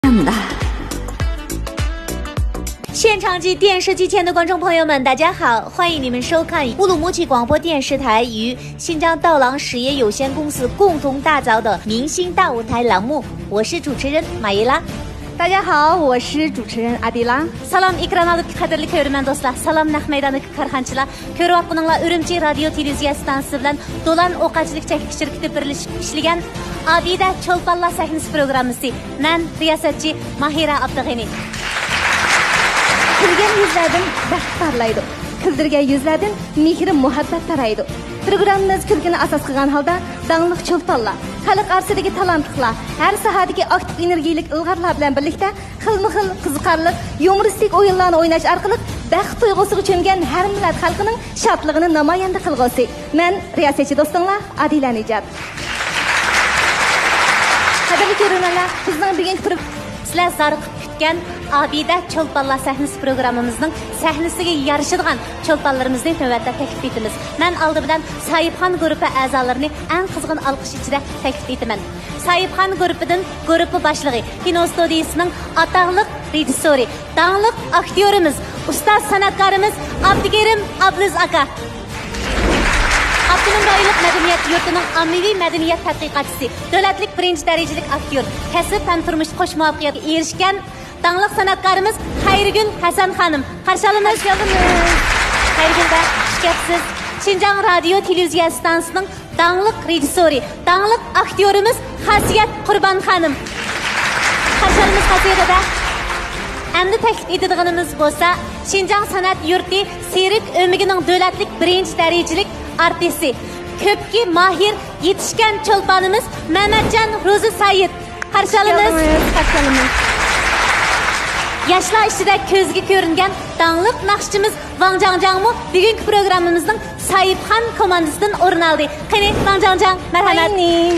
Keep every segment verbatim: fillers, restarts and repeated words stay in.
现场及电视机前的观众朋友们，大家好，欢迎你们收看乌鲁木齐广播电视台与新疆道郎实业有限公司共同打造的明星大舞台栏目，我是主持人马伊拉。 大家好，我是主持人阿迪拉。 Salam ekranalıq qadirli ko'rman do'stlar. Salam naq maydonidagi karxanchilar. Ko'ryapsizlar Urumchi radio televiziya stansiyasi bilan Do'lan o'qachilik cheklik shirkati birlashib ishlagan Abida Cho'lponlar sahnasi programmasi. Men riyosatchi Mahira Abdug'ani. Kulgan yuzlardan baxt parlaydi. Kuldirgan yuzlardan mehr muhabbat taraydi. Programmamiz kulgini asos qilgan holda dangliq cho'lponlar, xalq orasidagi talantlilar, har sohadagi aktiv energiyalik ilg'orlar bilan birlikda xilma-xil qiziqarli, yumoristik o'yinlarni o'ynash orqali baxt tuyg'usiga cho'mgan har millat xalqining shodligini namoyon qilg'usi. Men riyosatchi do'stinglar Adila Nijat. Qadrli ko'ruvchilar, bizning bugungi sizlar zarqib kutgan Abida Cho'lponlar sahnasi programmamizning sahnasiga yarashadigan cho'lponlarimizni navbatda taklif etamiz. Men oldi bilan Sayibxon guruhi a'zolarini eng qizg'in olqish ichida taklif etaman. Sayibxon guruhidan guruhi boshlig'i, kino studiyasining ataqli rejissyori, dangliq aktyorimiz, ustoz san'atkorimiz Abdukerim Abluz aka. Abdunum rayonlik madaniyat yurtining ommaviy madaniyat tadqiqotchisi, davlatlik birinchi darajalik aktyor, kasb va turmush qo'sh muvaffaqiyatga erishgan dangliq san'atkorimiz Xayrigul Hasan xonim. Qarshi olamiz. Xayrigul da shikapsiz Xinjiang radio televiziya stansiyasining dangliq rejissyori, dangliq aktyorimiz Xasiyat Qurbon xonim. Qarshi olamiz Xasiyat da. Endi taklif etadiganimiz bo'lsa, Xinjiang san'at yurti Serik o'migining davlatlik birinchi darajalik artisti, ko'pki mahir yetishgan cho'lponimiz Mamatjon Ro'zi Said. Qarshi olamiz. Qarshi olamiz. Yoshlar ichida ko'zga ko'ringan dangliq naqshchimiz Wang Jangjangmu bugungi programmamizning Sayibxon komandasidan o'rin oldi. Qani Wang Jangjang, marhamat.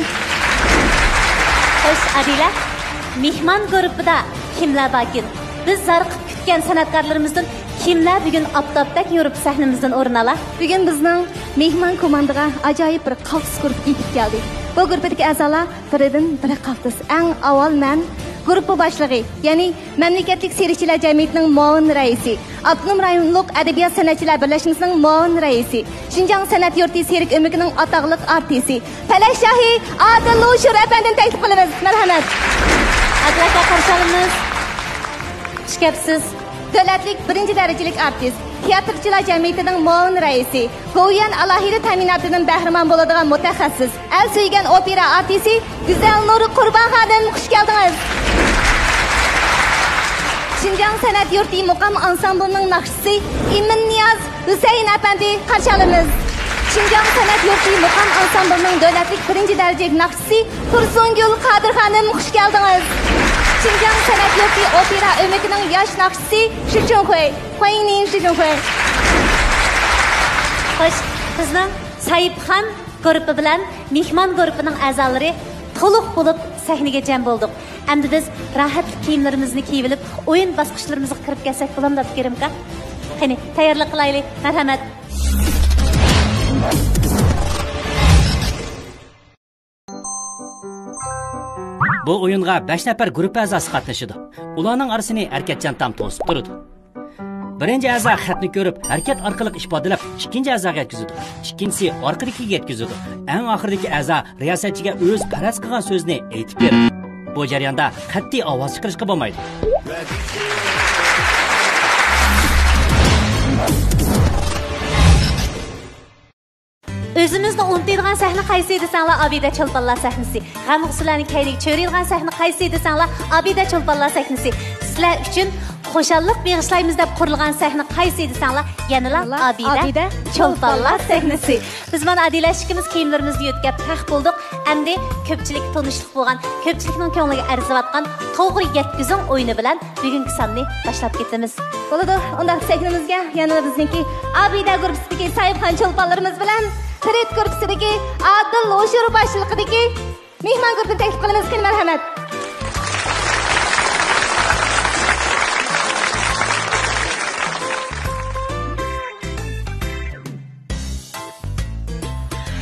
Xo'sh, Adila, mehmon guruhida kimlar bor? Biz zarqib kutgan san'atkorlarimizdan kimlar bugun oftobdek yurib sahnamizdan o'rin oladi? Bugun bizning mehmon komandaga ajoyib bir qafs guruh yetib keldi. Bu guruhdagi a'zolar biridan biri qafs. Eng avval men guruh boshlig'i, ya'ni mamlakatlik serikchilar jamiyatining muavin raisi, Abdunum rayonlik adabiyot san'atchilar birlashmasining muavin raisi, Xinjiang san'at yurti Serik o'migining ataqli artisti, Falashahi Adil Lushur apandini taklif qilamiz. Marhamat. Adlaka qarshi olamiz. Shikapsiz davlatlik birinchi darajalik artist, teatrchilar jamiyatining muavin raisi, Go'yan alohida ta'minotidan bahramand bo'ladigan mutaxassis, al suygan opera artisti Güzel Nur Qurbon xonim, xush keldingiz. Xinjiang san'at yurti muqam ansamblining naqshchisi Imin Niyaz Husayn apandi qarshi olamiz. Xinjiang san'at yurti muqam ansamblining davlatlik birinchi darajalik naqshchisi Tursungul Qodir xonim, xush keldingiz. Xinjiang san'at yurti opera o'migining yosh naqshchisi Shi Chunhui. Hoyingning Shi Chunhui. Xo'sh, bizning Sayibxon guruhi bilan mehmon guruhining a'zolari to'liq bo'lib sahnaga jam bo'ldik. Endi biz rohat kiyimlarimizni kiyib olib, o'yin bosqichlarimizga kirib kelsak bo'ladimi, Abdukerimka? Qani, tayyorlik qilaylik. Marhamat. Bu o'yinga besh nafar guruh a'zosi qatnashadi. Ularning orasini Erkatjon tam to'sib turadi. Birinchi a'zo xatni ko'rib, harakat orqali ifodalab, ikkinchi a'zoga yetkazadi. Ikkinchisi orqadagiga yetkazadi. Eng oxiridagi a'zo riyosatchiga o'z qaraz qilgan so'zni aytib beradi. Bu jarayonda qat'iy ovoz chiqarishga bo'lmaydi. O'zimizni unutadigan sahna qaysi desanglar Abida Cho'lponlar sahnasi. G'am-g'usalarni kayniga cho'raydigan sahna qaysi desanglar Abida Cho'lponlar sahnasi. Sizlar uchun xo'shallik beg'ishlaymiz deb qurilgan sahna qaysi desanglar yana Abida Cho'lponlar sahnasi. Biz mana Adila ishimiz kiyimlarimizni yo'tkab tax bo'ldik. Endi ko'pchilik tanishlik bo'lgan, ko'pchilikning ko'ngliga arziyotgan to'g'ri yetkazing o'yini bilan bugungi sonni boshlab ketamiz. Bo'ladi, unda sahnamizga yana bizningki Abida guruhidagi Sayibxon cho'lponlarimiz bilan Tret guruhidagi Adil Lushur boshchiligidagi mehmon guruhini taklif qilamiz. Qani marhamat.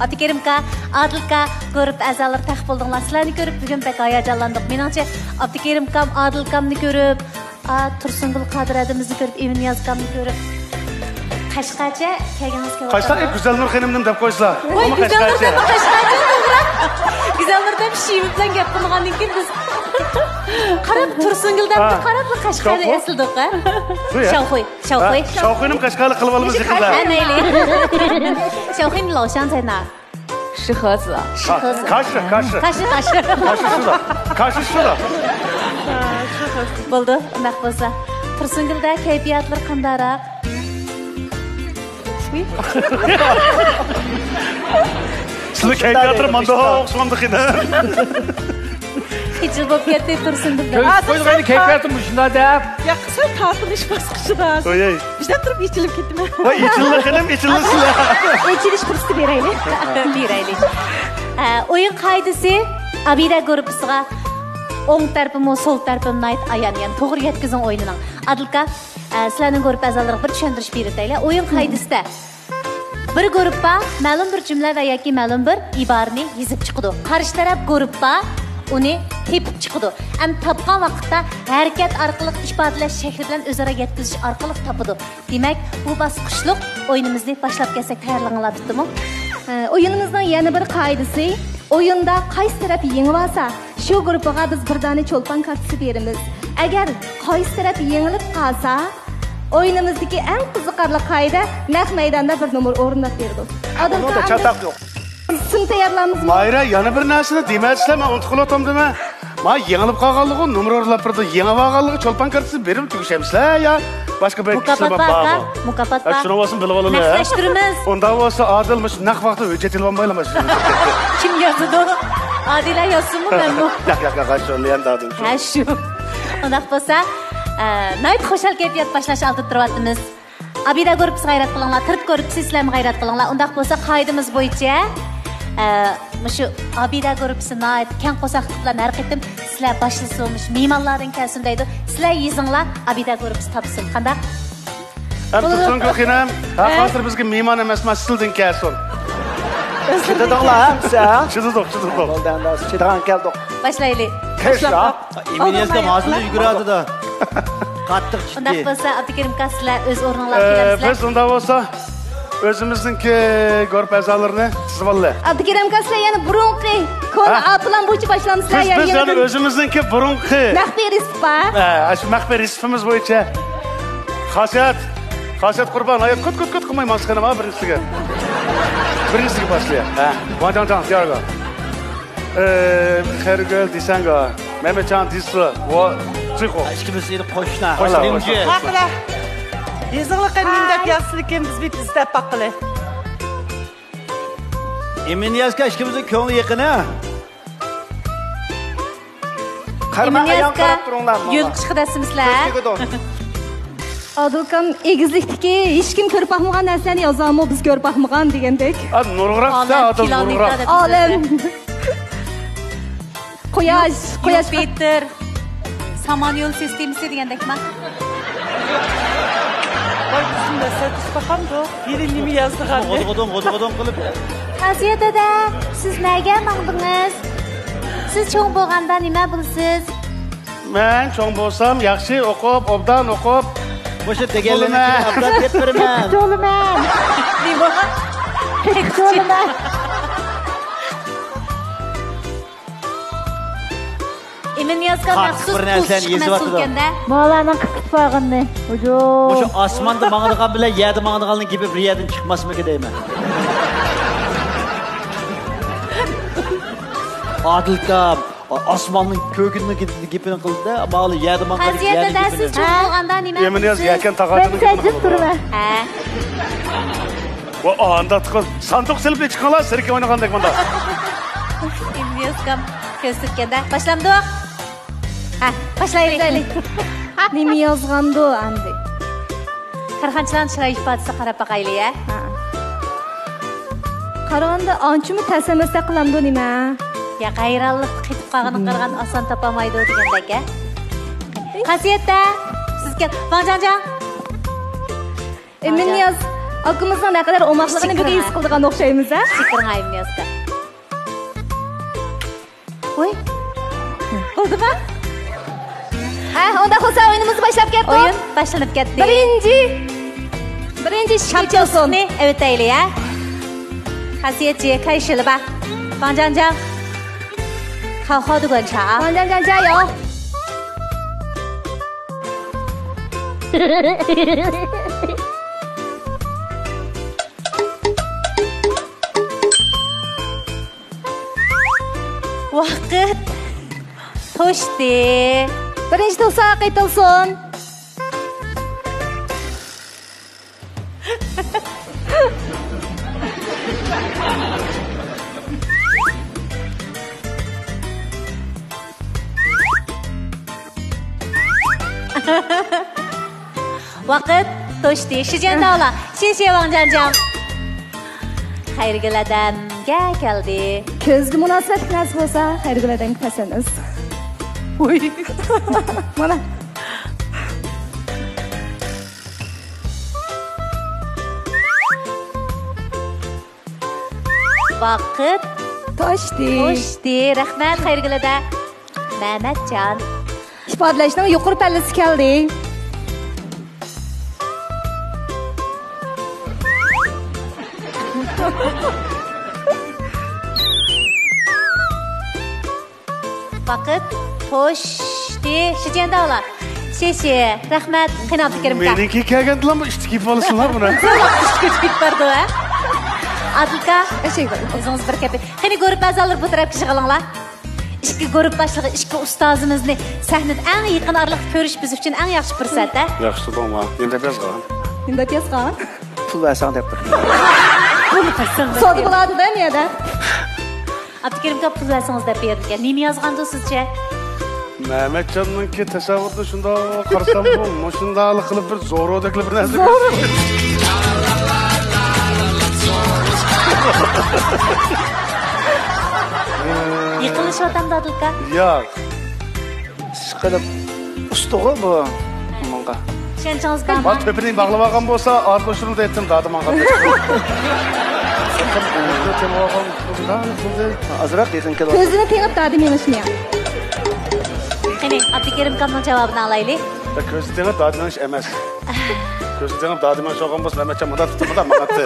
Abdukerimka, Adilka ko'rib a'zolar taq bo'ldinglar. Sizlarni ko'rib bugun bek hayajonlandik. Meningcha Abdukerimkam, Adilkamni ko'rib, Tursungul Qodirimizni ko'rib, Eminiyozkamni ko'rib Qashqacha kelganingizga Qashqa Güzelnur xonimning deb qo'ysizlar. Voy, Güzelnur deb Qashqacha to'g'ri. Güzelnur deb shiyim bilan gap qilgandan keyin biz qarab Tursungul deb qarab Qashqani esildik ha. Shawxoy, Shawxoy. Shawxoyning Qashqali qilib olamiz yaqinda. Anayli. Shawxoy 老乡在哪？ 是盒子。 是盒子。 Kaşı, kaşı. Kaşı, kaşı. Kaşı şurada. Kaşı şurada. Bo'ldi, undaq bo'lsa. Tursungulda kayfiyatlar qandaroq? Sizning kayfiyatlar manda o'xshamdi edi. Hiç bo'lib ketdi Tursungulda. Qo'yilgan kayfiyatim shunda deb. Ya qisqa tortilish bosqichida. Oy. Bizdan turib ichilib ketdimi? Voy, ichildi xinim, ichildi sizlar. Ekilish fursati beraylik. Beraylik. O'yin qoidasi Abida guruhiga o'ng tarafim, so'l tarafimni ayt ayan, ya'ni to'g'ri yetkazing o'yinining. Adilka, sizlarning guruh a'zolariga bir tushuntirish beraylik. O'yin qoidasida bir guruhga ma'lum bir jumla va yoki ma'lum bir iborani yozib chiqadi. Qarshi taraf guruhga uni tepib chiqadi. Am topgan vaqtda harakat orqali ifodalash shakli bilan o'zaro yetkazish orqali topadi. Demak, bu bosqichliq o'yinimizni boshlab kelsak tayyorlaninglar bitdimi? O'yinimizning yana bir qoidasi, o'yinda qaysi taraf yengib olsa, shu guruhga biz bir dona cho'lpon kartasi beramiz. Agar qaysi taraf yengilib qolsa, o'yinimizdagi eng qiziqarli qoida naq maydonda bir nomer o'rnab berdi. Bunda çatak yo'q. Sim tayyorlamizmi? Mayra, yana bir narsani demasizlar, men unutib qolatam dema. Ma yengilib qolganligi, nomer o'rnab turdi. Yengib olganligi cho'lpon kartasi berib tugishamizlar ya. Boshqa bir mukofot bor. Mukofot bor. Shuni olsin bilib olaylik. Naqlashtiramiz. Unda bo'lsa Adilmish naq vaqtda hujjat ilib olmaylar shu. Kim yozdi? Adila yozsinmi menmi? Yo'q, yo'q, yo'q, shuni ham dadim. Ha shu. Undaq bo'lsa, nayt xo'shal kayfiyat boshlash oldida turyapmiz. Abida guruhi g'ayrat qilinglar, tirt ko'rib sizlar g'ayrat qilinglar. Undaq bo'lsa, qoidamiz bo'yicha shu Abida guruhi nayt keng qo'saqlik bilan har qitim sizlar boshlasizmish, mehmonlardan kelsin deydi. Sizlar yezinglar, Abida guruhi topsin. Qanday? Ham Tursungul xonim, ha hozir bizga mehmon emasman, sizdan kelsin. Chidadoqlar, ha? Chidadoq, chidadoq. Bo'ldan chidagan keldik. Boshlaylik. Kesha. Eminiyazga hozir yuguradi-da. Qattiq chiqdi. Undaq bo'lsa, Abdukerim aka sizlar o'z o'rninglarga kelasizlar. Biz unda bo'lsa o'zimizningki guruh a'zolarini chizib oldik. Abdukerim aka sizlar yana burunqi koni plan bo'yicha boshlamizlar ya. Biz yana o'zimizningki burunqi maxfiy respa. Ha, shu maxfiy resfimiz bo'yicha xosiyat, xosiyat qurbon, oyoq kut kut kut qilmay masxana ma birinchisiga. Birinchisiga boshlaydi. Ha, vadan tan, diyorga. Eee, xayrgul desanga. Mehmetcan Disra, va Chiqo. Ikimiz seni qo'shna. Qo'shni. Haqla. Yezinglar qanday deb yazsizlikim biz bit istab baqili. Eminiyazga ikimizning ko'ngli yaqin-a. Qarma ayam qarab turinglar. Yo'l chiqadasizlar. Adilkam egizlikdagi hech kim ko'rib baxmagan narsani yozamo, biz ko'rib baxmagan degandek. Ad nurg'roqda, adil nurg'roq. Olim. Quyosh, quyosh Peter. Samon yo'l sistemasi degandekmi? Voy, bizda satish baqamdi. Biri nima yozdi hali? G'odg'odon, g'odg'odon qilib. Qasiya dada, siz nega maqdingiz? Siz cho'ng bo'lganda nima bilsiz? Men cho'ng bo'lsam, yaxshi o'qib, obdan o'qib, o'sha deganlarni obdan deb beraman. To'liman. Nima? To'liman. Emin yazgan maxsus bir narsani yezib atdi. Mo'laning qitpog'ini. Ojo. O'sha osmonda mang'adigan bilan yerda mang'adiganning gibi bir yerdan chiqmasmikin deyman. Adilkam osmonning ko'kini gipini qildi, ammo yerda mang'adigan Qasiyada siz cho'ng bo'lganda nima? Emin yaz yakan taqatini. Ben sajib turman. Ha. Va anda chiqib, sanduq silib chiqqanlar, sirka o'ynagandek bunda. Emin yazgan ko'rsatganda boshlamdik. Ha, boshlaylik. Nima yozgandi endi? Qarg'anchilar chiroy ifodasi qarab baqaylik, ya. Qaraganda anchimi tasammusa qilamdi nima? Ya g'ayrallik qitib qolganini qargan oson topamaydi degandek, a. Qasiyatda sizga Bangjanjan. Emin yaz Akımızdan ne kadar omaklığını bir his kıldığın okşayımız ha? Fikrin ayım yazdı. Oy. Oldu mu? Ha, onda olsa oyunumuzu başlap ketdi. Oyun başlanıp ketdi. Birinci. Birinci şikayet olsun. Ne? Evet öyle ya. Hasiyetçi, kayışılı bak. Bancancan. Kalka dugan çağa. Bancan can can ya. Vakit. Toşti. Birinci tulsa qaytılsın. Vakit toşti. Şijen dağla. Şişe Bancancan. Hayırgül adamga geldi. Közgü münasebet nasip olsa hayırgül adam kasınız. Oy. Mana. Vakit Toşti. toşti. Rahmat hayırgül adam. Mehmetcan. İfadələşdən yuqur pəllisi gəldi. Vakit toşti. Şijen dağla. Şişe. Rahmat. Kıyın Abdülkerim'ka. Meniki kelgendi lan bu işteki falasınlar buna. Küçük bardı ha. Adılka. Teşekkür ederim. Özünüz bir kepi. Hani görüp azalır bu taraf kişi kalınlar. İşki görüp başlığı, işki ustazımızını sahnede en yakın aralık görüş biz için en yaxşı fırsat da. Yaxşı olma. Yemde biraz qalan. İndi yazğan. Pul versen de bir. Bunu kasın. Sodu buladı da niyə də? Abdülkerim'ka pul versanız da verirken. Neymi yazğandı sizce? Mehmetcan'ınki tasavvurda şunda qarsam bu, şunda qilib bir zorodakli bir narsa. Zor. Yıkılış ortamda Adılka. Yo'q. Qilib ustuğu bu. Bunga. Şençanız ben. Bak töpünü bağlab olgan bolsa, ardoşurul da etdim dadıman qilib. Azraq desin ki. Közünü teyip dadı menişməyəm. Hani Abdülkerim'kanın cevabını alaylı. Közü denib dadıman iş emas. Közü denib dadıman şoğan bolsa Mehmetcan mıda tutmadan manattı.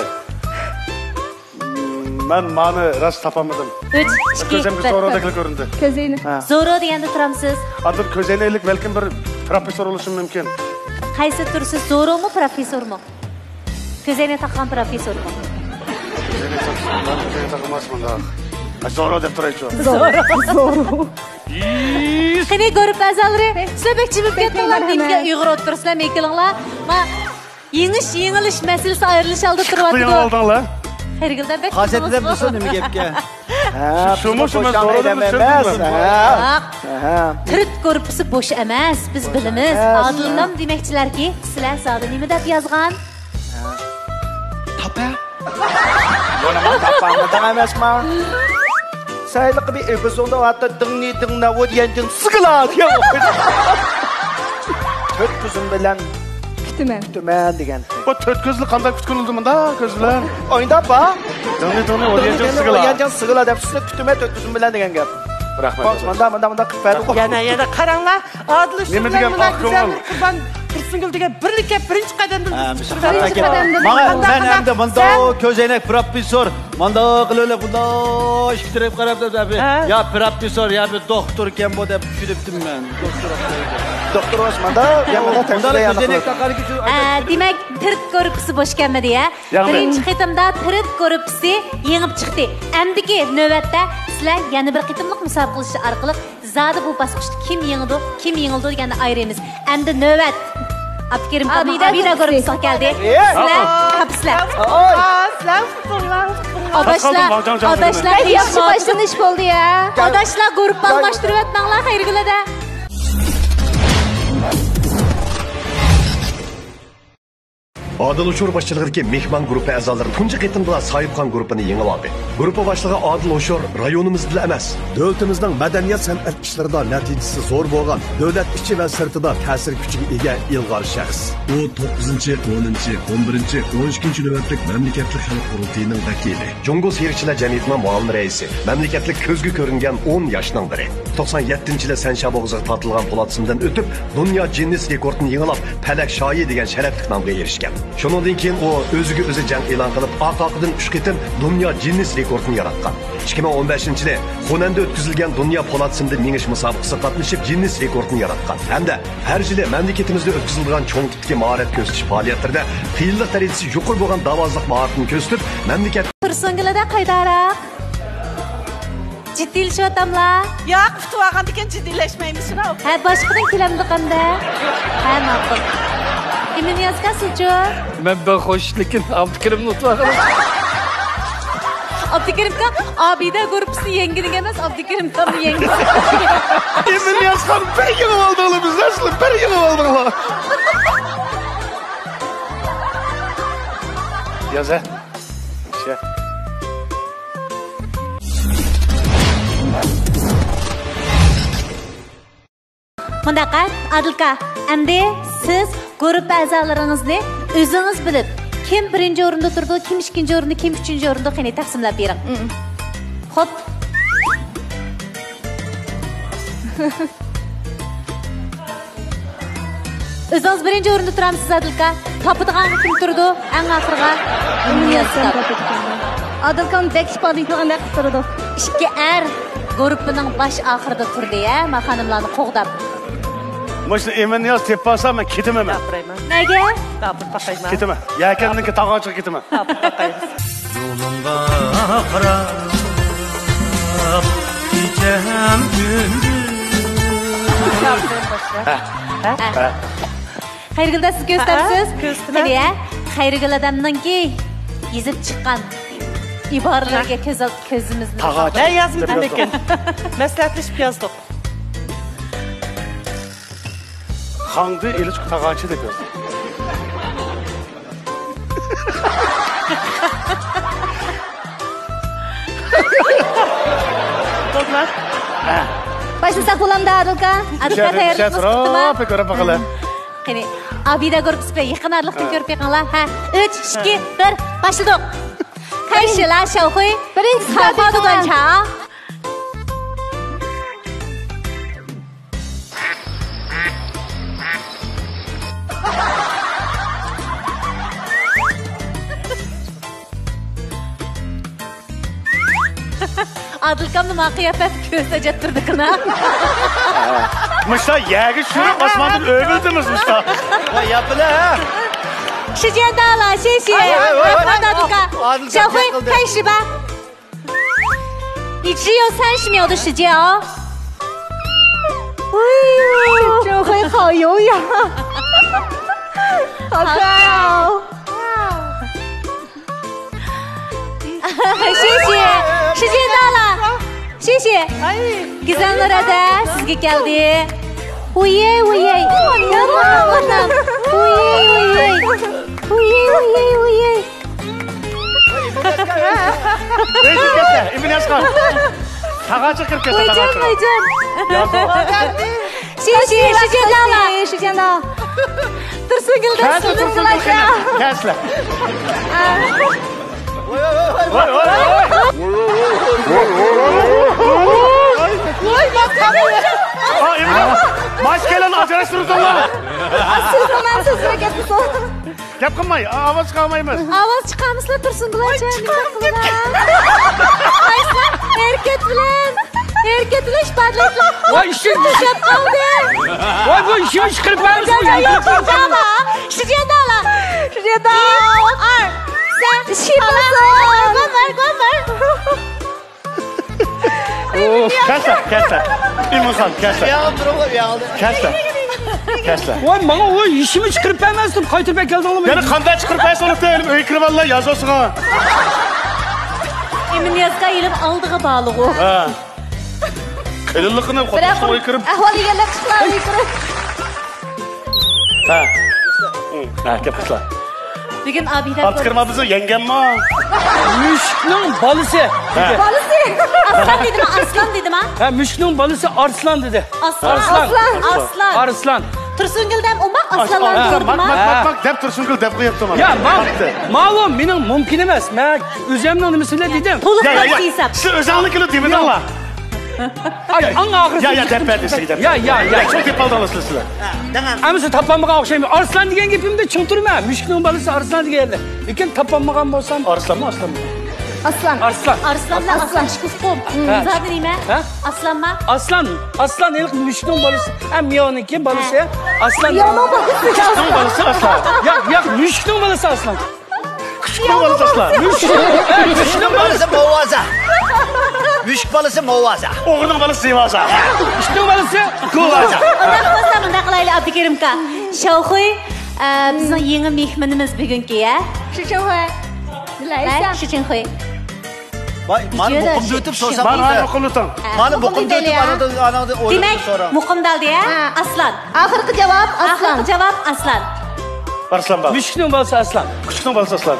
Ben manı rast tapamadım. Üç, iki, Közemki bir. zorodakli göründü. Közeyini. Zoro degende turamsiz. Adır közenelik belki bir profesör oluşum mümkün. Qaysi tursiz? Zoro mu, profesör mu? Közene taqqan profesör mu? Közenelik takılmaz, közenelik takılmazman daha. Zoro deb turayçu. Zor. Zor. Qani görüp azalırı. Sizler bekçi bir ketdilar. Bekmeyler Dinge hemen. uyg'ur o'tiribsizlar, mekilinglar. Ma yengish, yengilish masalasi ayrilish oldi Qiyin turyapti. oldun la. Xayrgildan bek. Hasetiden bilsin nima gapga. Ha, Şumu şumu boşanma zorodakli emas. tushundingmi? Ha. Bak, Ha. tirit ko'rpisi bo'sh emas. Biz bilamiz. Odillam demakchilarki, sizlar zodi nima deb yozgan? Tapa. Bana tapamı da emasma. Saylık bir epizodda hatta dingni dingna o diyentin sıkıla diye okudu. Tört kızım bilen Kütümən. tümen diyen. Bu tört gözlü qanday kutkun oldu munda gözler. Oyunda ba. Dönü dönü o diyentin O sıkıla. diyentin sıkıla dep size kütüme tört kızım bilen diyen gap. Rahmet. Bak manda manda manda kıpaydı. Yana yana qaranglar. Adil Nima Şurlar degan bilan oq güzel ko'ngil? Qurban Tursuнгul degan birlikka birinchi qadamda Birinchi qadamda Mana Qanday, men qanday? endi bunda ko'zoynak professor, bunda qilib bunda ishtirib qarab turibdi. Ha? Ya professor, ya bir doktor ekan bu deb tushunibdim men. Doktor. Doktor Osman'da yanında Bunda tekstil yanında. ko'zoynak taqarlik uchun Aa, demak, tirit ko'rpisi bo'sh ekanmidi ya? Ya'ni- Birinchi qitimda tirit ko'rpisi yengib chiqdi. Amdiki navbatda sizlar yana bir qitimliq musobaqa qilish orqali zodi bu bosqichda kim yengdi, kim yengildi deganni ayiramiz. Endi navbat Abdülkerim Abida Abida Abida ko'rpisi. ko'rpisi keldi. Yeah. Sizlar kapsizlar. Sizlar tutinglar. Odaşlar, Jan, jan, odaşlar Yaxşı deyishmoqda. başlanış bo'ldi ya. Odaşlar guruh almashtirib o'tmanglar, xayrgulada. Adil Oshur boshchiligidagi mehmon guruhi a'zolari tunji qitimda Soyibxon guruhini yengib oldi. Guruh boshlig'i Adil Oshur rayonimizda emas, davlatimizning madaniyat san'at ishlarida natijasi zo'r bo'lgan, davlat ichi va sirtida ta'sir kuchiga ega ilg'or shaxs. U to'qqizinchi, o'ninchi, o'n birinchi, o'n ikkinchi navbatlik mamlakatlik xalq qurultiyining vakili. Jungo Serikchilar jamiyatining muavin raisi, mamlakatlik ko'zga ko'ringan o'n yoshning biri. to'qson yettinchi yili Sanshabog'ga tortilgan Polatsimdan o'tib, dunyo Guinness rekordini yangilab, Palak shoyi degan sharafli nomga erishgan. Shundan keyin u o'ziga o'zi jang e'lon qilib, oqoqidan uch qitim dunyo Guinness rekordini yaratgan. ikki ming o'n beshinchi yili Xonanda o'tkazilgan dunyo Polatsimda mingish musobaqasida qatnashib Guinness rekordini yaratgan. Hamda har yili mamlakatimizda o'tkazilgan cho'ng tipdagi mahorat ko'rsatish faoliyatlarida qiyinlik darajasi yuqori bo'lgan davozliq mahoratini ko'rsatib, mamlakat Tursungilada qaydaroq. Jiddiylashyaptimlar. Yo'q, kutib olgan ekan jiddiylaşmaymiz shuna. Ha, boshqadan kelamdi qanda. Ha, ma'qul. Kimni yozgansiz-ku? Men baxo'sh, lekin Abdukarimni o'tib Abdukarimga Abida guruhini yenginiga emas, Abdukarimni yengini. Kimni yozgan? Bir yil oldi biz asli, bir yil oldi. Yoza. Şey. Bundaqa, Adilka, endi siz guruh a'zolaringizni o'zingiz bilib, kim birinchi o'rinda turdi, kim ikkinchi o'rinda, kim uchinchi o'rinda qani taqsimlab bering. Xo'p. O'zingiz birinchi o'rinda turamsiz, Adilka. Topadigan kim turdi? Eng oxirga Imniyazga. Adilkan bek ifodalagandek turdi. Ikki er guruhining bosh oxirida turdi-ya, men xonimlarni qo'g'dab. Mana Eminiyaz tepasa men ketaman. Gapirayman. Nega? Gapirib baqayman. Ketaman. Yakanninki tog'ochiga ketaman. Gapirib baqaymiz. Yo'limga qarab kecham gündüz. Ha. Xayrgulda siz ko'rsatasiz. Qani-ya, Xayrgul odamninki yezib chiqqan iboralarga ko'z ko'zimizni. Tog'och. Ben yazmadım ekan. Maslahatlashib yozdik. Xangdi eliç tog'ochi deb yozdi. Bo'lmaz. Ha. Başlasak bo'lamda Adilka. Adilka tayyorlik qilibdimi? Hop, ko'rib baqala. Qani, Abida guruhi yaqinlarlikdan ko'rib beqinglar. Ha, uch, ikki, bir, başladik. 开始啦，小辉，好好的观察。Adilkam nima qiyafat ko'rsattirdi-qina? Mishta yagi shuni osmondan o'bildimiz Mishta. Va yapila ha. 时间到了，谢谢。好的，这个小辉开始吧。你只有三十秒的时间哦。 哎呦，这回好有氧，好快哦！ 谢谢，时间到了，谢谢。Güzel orada sizga geldi. Uyey uyey. Aman aman. Uyey uyey. Uyey uyey uyey. Neyse kese, İmniyaz kal. Tağaçı kır kese, tağaçı. Uycan uycan. Şişe, şişe dağla. Şişe dağla. Dursun Gül'den Kesle, sunum dursun kılacağım. Gül'den. Kesle. Oy oy oy. Oy bakalım. Ha İmniyaz. Maskeyle ajrashtirib turlar. Siz hemen sözüne gitsin. Gap qilmay, ovoz chiqarmaymiz. Ovoz chiqamizlar Tursun Gül'den. Ayslan, erkek bilan. Erkek bilan ishbadliklar. Voy ishim tushib qoldi. Voy bu ishim chiqarib qo'yamiz. Yo'q, Shijenda ola. Shijenda. Ar. Sen shipasan. Gomar, gomar. Kesle, kesle. İmkan, kesle. Yağdırılır, yağdır. Kesle. Kesle. Voy mana o ishimni chiqarib qo'ymasdim, qaytirib keldim. Yani qanday chiqarib qo'ysan deyim, uy kirib ollar yozasiz ha. Imniyazga ilm oldiga bog'liq u. Ha. Qilinliqni qo'yib uy kirib. Ahvol egallab chiqlar, uy kirib. Ha. Ha, gap qilsa. Bugün abiden Altkırma bizni yengenmi? Mushukning bolasi. Balisi. Aslan dedim ha, aslan dedim ha. Ha, mushukning bolasi arslan dedi. Aslan. Arslan. Aslan. Arslan. Tursunguldem umak aslanlarni ko'rdim Mak mak ha. mak mak deb Tursunkul deb qo'yapti mana. Ya bak, ma'lum mening mumkin emas. Men o'zimning nimasini dedim. To'liq Ya ya ya. hisob. Siz o'zingiznikini demedinglar. Ay, ang og'ir. Ya ya deb berdi sizga. Ya ya ya. Çok deb aldinglar sizlar. Amisi topolmagan o'xshaymi? Arslan degan gapimda tushuntirma. Mushukning bolasi arslan deganlar. Lekin topolmagan bo'lsam, Arslanmi aslanmi? Aslan. arslan. Arslanla aslan chiqib qo'm. Zodi nima? Ha? Aslanma. Aslan, aslan ilk mushukning bolasi. Ham miyoniki bolasi, aslan. Yo'q, Mushukning bolasi aslan. Ya, ya mushukning bolasi aslan. Kuchukning bolasi aslan. Mushukning bolasi Movaza. Mushuk bolasi Movaza. O'g'rining bolasi Zevaza. mushukning bolasi Govaza. Unaqa bo'lsa bunday qilaylik Abdukarim aka. Shavxuy bizning yangi mehmonimiz bugungi ya. Shuchunxoy. Dilaysan. Shuchunxoy. Vay, mana muqimni o'tib so'rasam Mana bo'ldi. qo'litan. Mana muqimni o'tib anadan anadan Demak, o'ylab so'ram. muqimdaldi ya. Aslan. Oxirgi javob aslan. Oxirgi javob aslan. Arslan bor. mushukning bolasi aslan. Kuchukning bolasi aslan.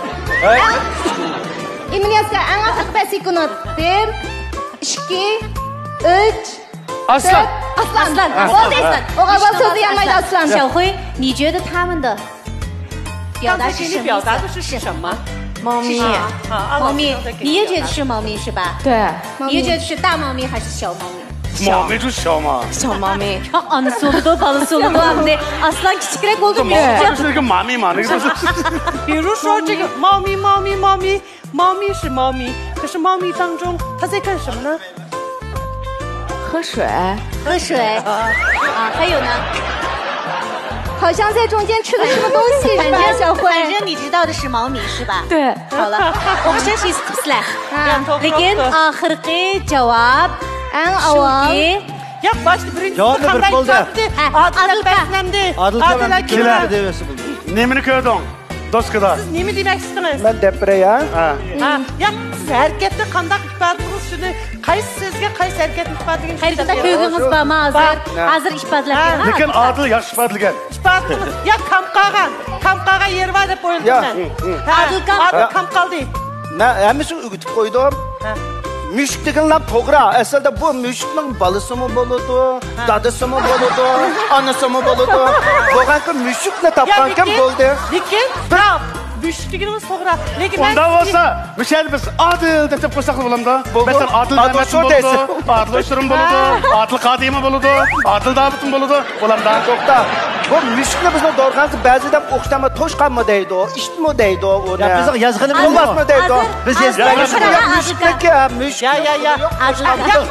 Imniyazga eng oxirgi besh sekund. bir, ikki, uch, Aslan. aslan. Aslan. Bo'ldi aslan. O'g'il bola so'zi yanmaydi aslan. 小辉，你觉得他们的表达刚才给你是什么意思？ 表达的是是什么？猫咪啊， 猫咪，你也觉得是猫咪是吧？ 对， 你也觉得是大猫咪还是小猫咪？ Mami ju şama. 小猫咪。 Ya anası oldu, balısı oldu anne. Aslan küçükrek oldu mu? Çok mami mami. 比如说这个猫咪，猫咪，猫咪，猫咪是猫咪，可是猫咪当中它在干什么呢？喝水。 喝水啊，还有呢？ 好像在中间吃的什么东西是吧， 反正小辉？ 反正你知道的是毛米是吧？ 对。 好了，o'xshash sizlar. Lekin oxirgi javob eng avval Yo'q, boshda birinchisi Javob bir qanday bo'ldi. topdi? Adil Basnamdi. Adil Adil keladi aka. devasi bo'ldi. Nemini ko'rding? Doskada. Siz nima demoqchisiniz? Men depreya. Ha. Ha, yo'q, siz harakatni qanday ifodalaysiz shuni qaysi so'zga qaysi harakatni ifodalagan Hayrida ko'gingiz bormi hozir? Hozir ifodalab bering. Lekin Adil yaxshi ifodalagan. Ifodalagan. Ya kam qolgan, kam qolgan yeri bor deb o'yladim Ya. men. Adil kam. Adil kam qoldi. Men hammasini o'gitib qo'ydim. Mushuk deganlar to'g'ri. Aslida bu mushukning bolasimi bo'ladi, dadasimi bo'ladi, onasimi bo'ladi. Bo'lganki mushukni topgan kim bo'ldi? Lekin, bravo. Mushukligimiz to'g'ri. Lekin men Unda bo'lsa, mishal biz Adil deb qo'ysak bo'ladimi? Masalan, Adil Adil Mehmet shu bo'ladi, deysiz. Adil O'shirin bo'ladi, Adil Qadimi bo'ladi, Adil Davudin bo'ladi. Bularda To'xta. Bu mushukni bizni dorganki ba'zida o'xshama to'shqanmi deydi, ishtmi deydi uni. Ya bizning yozganimiz bo'lmasmi deydi. Biz Adil- yozganimiz Adil- bor. Adil- Mushukniki mushuk. ya ya ya. Adil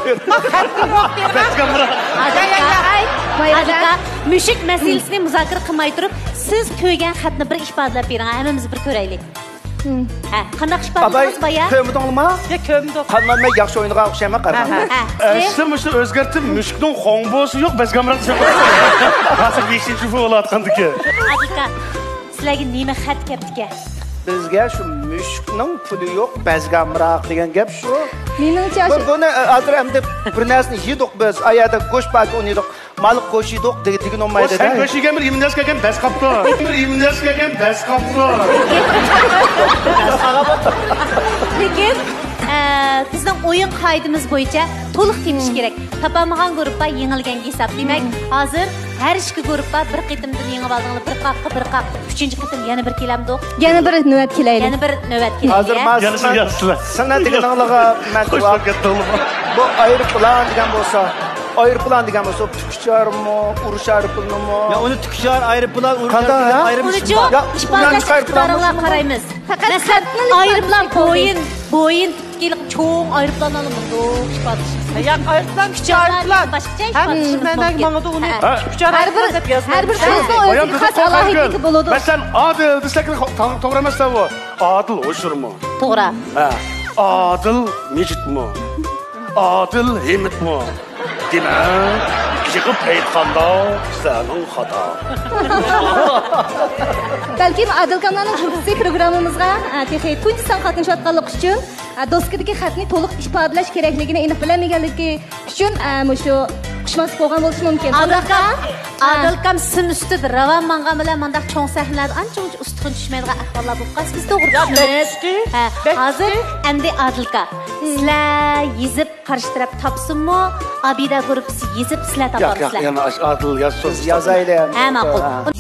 Bezgamra. Adilka, mushuk masalasini muzokara qilmay turib, siz ko'rgan xatni bir ifodalab bering, hammamiz bir ko'raylik. Ha, qanday Abay, ifodalasangiz boya? ko'mdingmi? Ya ko'mdi. Qanday yaxshi o'yinga o'xshaymi qarang. Ha, Siz mushni o'zgartib, mushukning xongbosi yo'q, bezgamra deb qo'yasiz. Hozir beshinchi bo'layotgandiki. Adilka, sizlarga nima xat kelibdi? Bizga shu mushukning puli yo'q, bazgamroq degan gap shu. meningcha Bu buni hozir endi bir narsani yedik biz, ayada go'sht balki o'ynadik, baliq go'sht yedik degan olmaydi. Sen go'shiga bir imnaz kelgan bas qopdi. Bir imnaz kelgan bas qopdi. Lekin bizning o'yin qoidamiz bo'yicha to'liq tepish kerak. Topolmagan guruhga yengilgan hisob. Demak, hozir har ikki guruhga bir qitimdan yengib oldinglar, bir qaqqa, bir qaq. uchinchi qitim yana bir kelamdi. yana bir navbat kelaylik. Yana bir navbat kerak. Hozir Yarısı yazdılar. sana deganinglarga men Hoş javob vakit oğlum. bu aeroplan degan bo'lsa, aeroplan degan bo'lsa, tukcharmi, urush aeroplanmi? Ya uni tukishar, ayirib bular, Qanday, ha? ayirib Uni Ya, jo'q ifodalash iqtidoringlar qaraymiz. Faqat Masalan, xatni aeroplan bo'yin, bo'yin tikkilik cho'ng aeroplan olindi. Ifodalash. Ya ayıplan, Kuchaylar boshqacha Hem ifodalashimiz mendagi mumkin. mamada uni Ha. kuchar har bir deb yozdi. har bir so'zning Bayan o'ziga dedi xos alohidligi bo'ladi. Masalan, Adil desek to'g'ri emas bu. Adil O'shirmi? To'g'ri. Ha. Adil Mejitmi? Adil Himmatmi? Demak, chiqib aytganda sening xato. balkim Adil kanalning kursi programmamizga texi tunji san qatnashayotganlik uchun doskadagi xatni to'liq ifodalash kerakligini aniq bilmaganligi uchun shu xushmas bo'lgan bo'lishi mumkin. Adilkam, Adilkam sim ustida ravan mangan bilan mandaq cho'ng sahnalarda ancha-muncha ustixon tushmaydigan ahvollar bo'lib qolsa biz to'g'ri tushunamiz. Ha, hozir endi Adilka, sizlar yezib qarshi taraf topsinmi? Abida gruppasi yezib sizlar topasizlar. Yo'q, yo'q, yana Adil yozsiz. Yazaylik. Ha, ma'qul.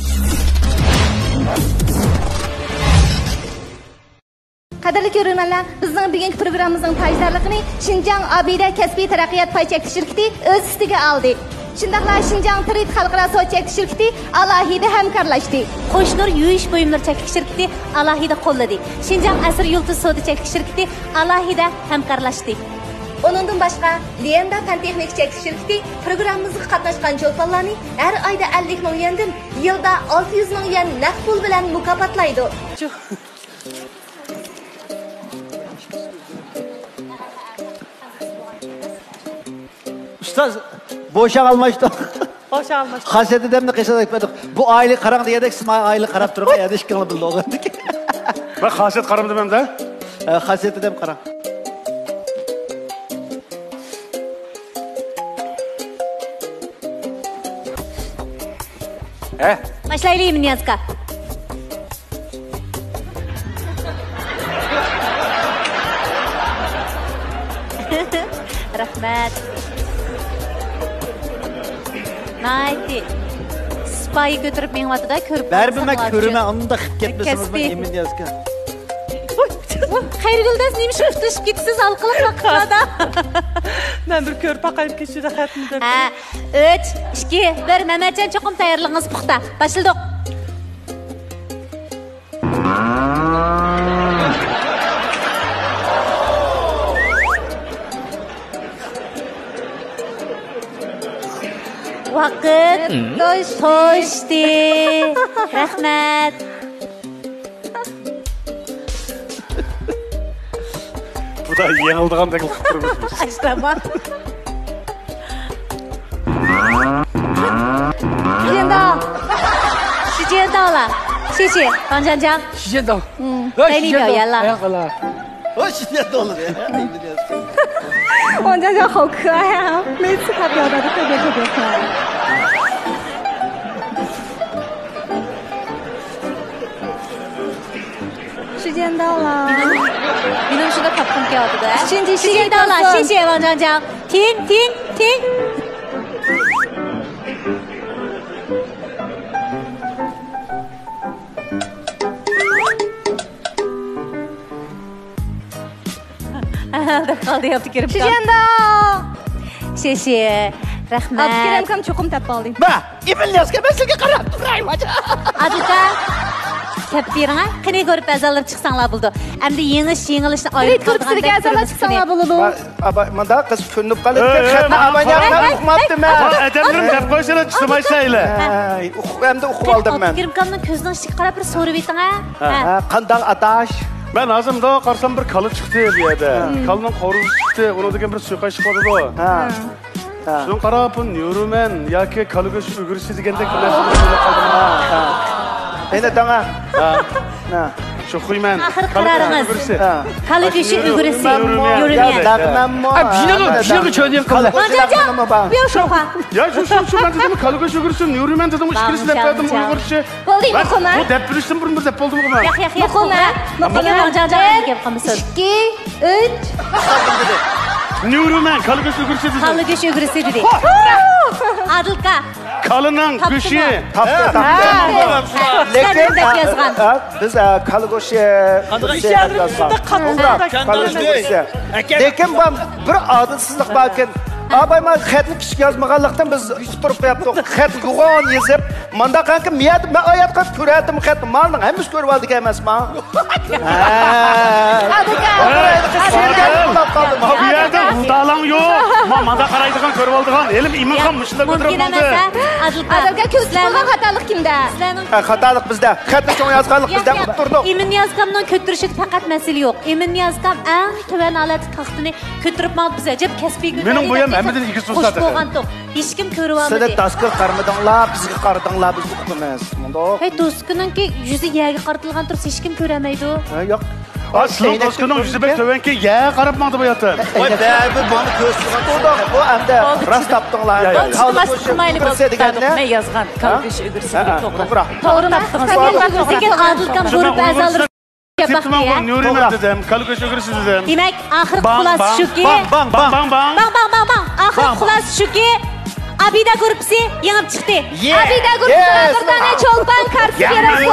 Qadrli ko'ruvchilar, bizning bugungi programmamizning tayyorligini Xinjiang Abida kasbiy taraqqiyot pay chekish shirkati o'z ustiga oldi. Shundaqla Xinjiang Trade xalqaro so'z chekish shirkati alohida hamkorlashdi. Qo'shnur yuvish buyumlar chekish shirkati alohida qo'lladi. Xinjiang asr yulduz soda chekish shirkati alohida hamkorlashdi. Onundan başqa, Lenda fan texnik chekish shirkati programmamizga qatnashgan cho'lponlarni har oyda ellik ming yendan yilda olti yuz ming yen naqd pul bilan mukofotlaydi. Ustoz, boşa almıştı. Boşa almıştı. Hasreti demni qiysa etmedik. Bu aylık qarang dedik, siz aylık qarab turib, yana ishkilni bildi o'g'andik. Ben xasiyat qaram demamda? Hasreti dem qarang. Eh? Başlayalım Niyazka. Rahmat. Nayti. Spayı götürüp men vatıda körüp. Berbime körüme anında ketmesiniz ben emin yazka. Xayrguldas neymiş uftlaşıp gitsiz alqılıq vaqtlarda. Ben bir körpe qayıp geçirdi xatmıdır. Ha, üç, iki, bir, Mehmetcan çoxum tayyorlığınız puxta. Başladık. Vaqt to'shdi. Rahmat. Bu da yengildigandek qilib turibsiz. Açtama. Lenda. 时间到了，谢谢王江江。 时间到， 嗯， 呃该你表演了。 哎好了， 我时间到了的。 王佳佳好可爱啊，每次他表达的特别特别可爱。时间到了， 你能说的可碰掉对不对？ 时间时间到了，谢谢王江江。停停停。Kaldı Abdülkerim 时间到。 谢谢 rahmat. Abdülkerim kam çokum tap aldı. Ba, emin yazka ben sizga qarab turayım acha. Adilka Kapiranga qani ko'rib azallar chiqsanglar bo'ldi. Endi yengish yengilishni Trade ayirib gruppasiga azallar chiqsanglar bo'ladi. Aba, manda qiz ko'nib qoldi. Xatni abonentlar uqmabdimi? Adamlarim deb qo'ysanglar tushmaysanglar. Endi o'qib oldim men. Abdülkerim kamning ko'zining ichiga qarab bir so'rib eting ha. Ha, qanday atash? Ben ağzımda qarsam bir kalı çıktı bir yerde. Kalının korusu çıktı. Onu degan bir suya çıkmadı da. Ha. So'ng qarapın yürümen yoki kalı göç ügürüsü degandek bir narsa o'ylab qoldim. Ha. Endi danga. Ha. Shu quyman. Axir qararingiz. Kalı göçü ügürüsü yürümen. Daqmanmi? Ay binaga binaga cho'ydim qildi. Bu yo'q shoqa. Ya şu şu şu ben dedim kalı göç ügürüsü yürümen dedim işkilisi deb verdim uyg'urcha. Bo'ldi, muqima. Bu deb bilishdim bir bir deb bo'ldim bu. Yo'q, yo'q, yo'q. Muqima. Muqima Janjan gap qilmasin. ikki, uch. Yürümen kalı göç ügürüsü dedim. Kalı göçü ügürüsü dedi. Adilka. Kalının göçü. Tapdı, tapdı. Lekin yazgan. Biz kalı go'shi lekin ben bir adilsizlik balkin Abay men xatni kichik yozmaganlikdan biz yutib turib qo'yapti. Xat yo'g'on yozib, menda qanqa miyat men oyat qilib ko'radim xatni. Malning hammasi ko'rib oldik emasmi? Ha. Bu yerda udalang yo'q. Manda qaraydigan ko'rib oldigan. Elim imonxon mushunda ko'tarib oldi. Adilka. Adilka ko'z bo'lgan xatolik kimda? Ha, xatolik bizda. Xatni cho'ng yozganlik bizda turdi. Emin Niyazkamning ko'tirishida faqat masala yo'q. Emin Niyazkam eng tuvan alat taxtini ko'tirib mal biza jeb kasbiy ko'tarib. Mening bu ham hammadan ikki so'z Xo'sh bo'lgan to'q. Hech kim ko'rib olmadi. Sizlar daskil qarmadinglar, bizga qaradinglar, biz o'qimiz. Bunda. Hey, do'stkiningki yuzi yerga qartilgan tursa hech kim ko'ramaydi. Ha, yo'q. Aslı dostunun yüzü bek tövenki ya qarab mağdı bu yatı. Oy bäbi bana köstürən. O da bu əmdə rast tapdınlar. Ne yazgan? Kalkış ögürsün toğra. Toğra. Lekin Adilkam grup a'zolari Tipman bu Nuriman dedim. Kalıköş ögürsü dedim. demak oxir xulosasi shuki Bang bang bang bang. bang bang bang bang oxir xulosasi shuki Abida gruppasi yengib chiqdi. Abida gruppasiga bir dona cho'lpon kartasi berasiz.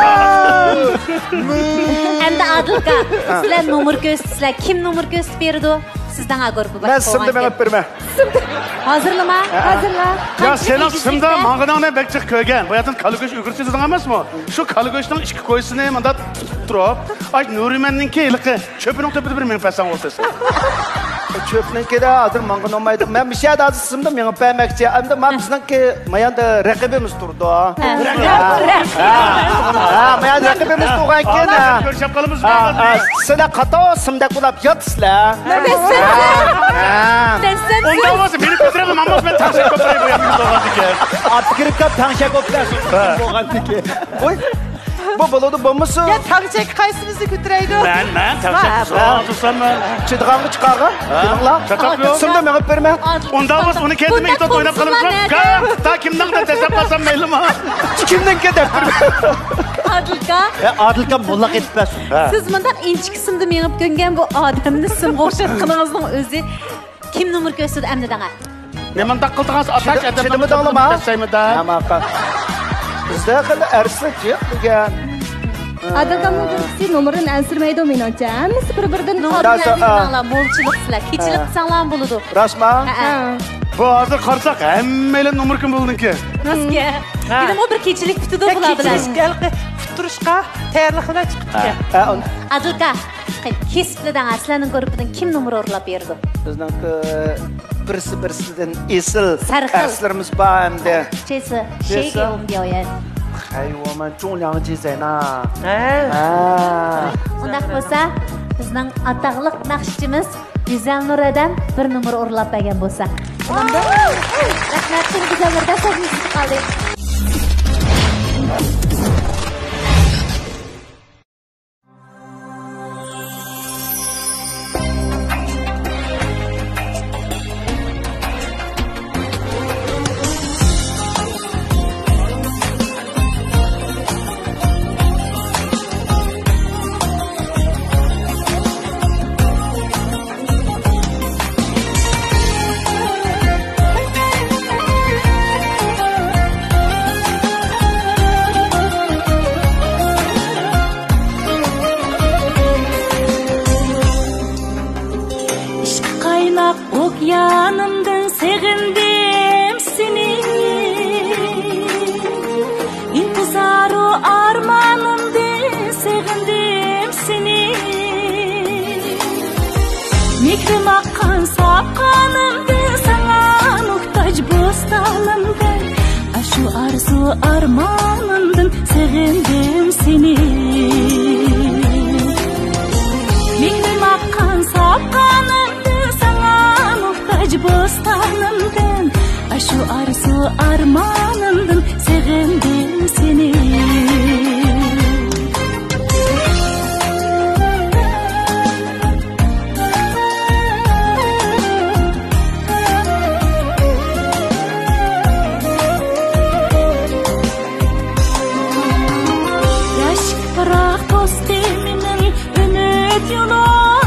Endi Adilka, sizlar nomer ko'rsizlar. Kim nomer ko'rsatib berdi? Sizdan gruppa bor. Mən simdi mənə vermə. Hozirlama, hozirla. Ya senin simda mağadan ne bekçik köygen. Bu yatın Kalıköş ögürsü dedim emas mı? Şu Kalıköş'ten içki koysunu manda tutup, ay Nuriman'ninki ilki çöpünün tepede bir meni pesan oltasın. Çöpninki de hazır mangın olmaydı. Ben bir şey daha simdim yani beğenmekçi. Hem de ben bizdenki mayan da rakibimiz durdu. Ha, mayan rakibimiz durgan ki ne? Görüşapkalımız var. Sana kata simdek bulap yatsla. Ondan olmasın beni götüremem ama ben tanışak götüreyim bu yapımız olgan dike. Artık girip kap tanışak oplasın. Olgan dike. Oy. Bu buludu bombusu. Ya tanışak kaysınızı götüreydi. Ben ben tanışak. Soğan tutsam ben. Çıdığanı çıkarga. Çıdığanla. Çatak yok. Simde bana verme. Ondan olmasın onu kendime itot oynap kalırım. Gayam. Ta kimden de tesaplasam meylim ha. Kimden kedep verme. Adilka. Adilka mollak etmez. Siz bundan inchi qismda mengib ko'ngan bu odamni simga o'xshatganingizning o'zi kim nomer ko'rsatdi amnidaga? Neman taqildiğiniz ataş edemem. Çedimi dağılama. Deseymi da. Ama bak. Bizde kadar erslik yok degan. Adilkamning gruppasi nomerini ansirmaydi menimcha. Hammasi bir-biridan Nomerlarni mo'lchilik sizlar. Kechilik qilsanglar bo'ladi. Rasma? Bu hozir qarsak hammalar nomer kim bo'lding ki? Nasga? Dedim o bir kechilik kutida bo'ladilar. Kechilik futurishqa tayyorlig'idan chiqibdi. Adilka, kesiblardan sizlarning gruppadan kim nomer o'rlab berdi? Bizningki birisi birisidan esil aslarimiz bor endi. Chesi, sheyga umdiyoyan. Hayvoman cho'nyang chesana. Ha. Undaq bo'lsa, bizning ataqliq naqshchimiz Güzel Nuradan bir nomer o'rlab bergan bo'lsa. Unda rahmat, Güzel Nuradan sog'inib qoldik. Yanımdan sevindim seni, intizarı armanımdan sevindim seni. Mikrim akkan sapkanımdan sana muhtaç bostanımdan, aşu arzu armanımdan sevindim seni. Mikrim akkan sapkanımdan bostanımdan, aşu arzu armanımdan sevindim seni. Yaş bırak dostuminin ümit yolu.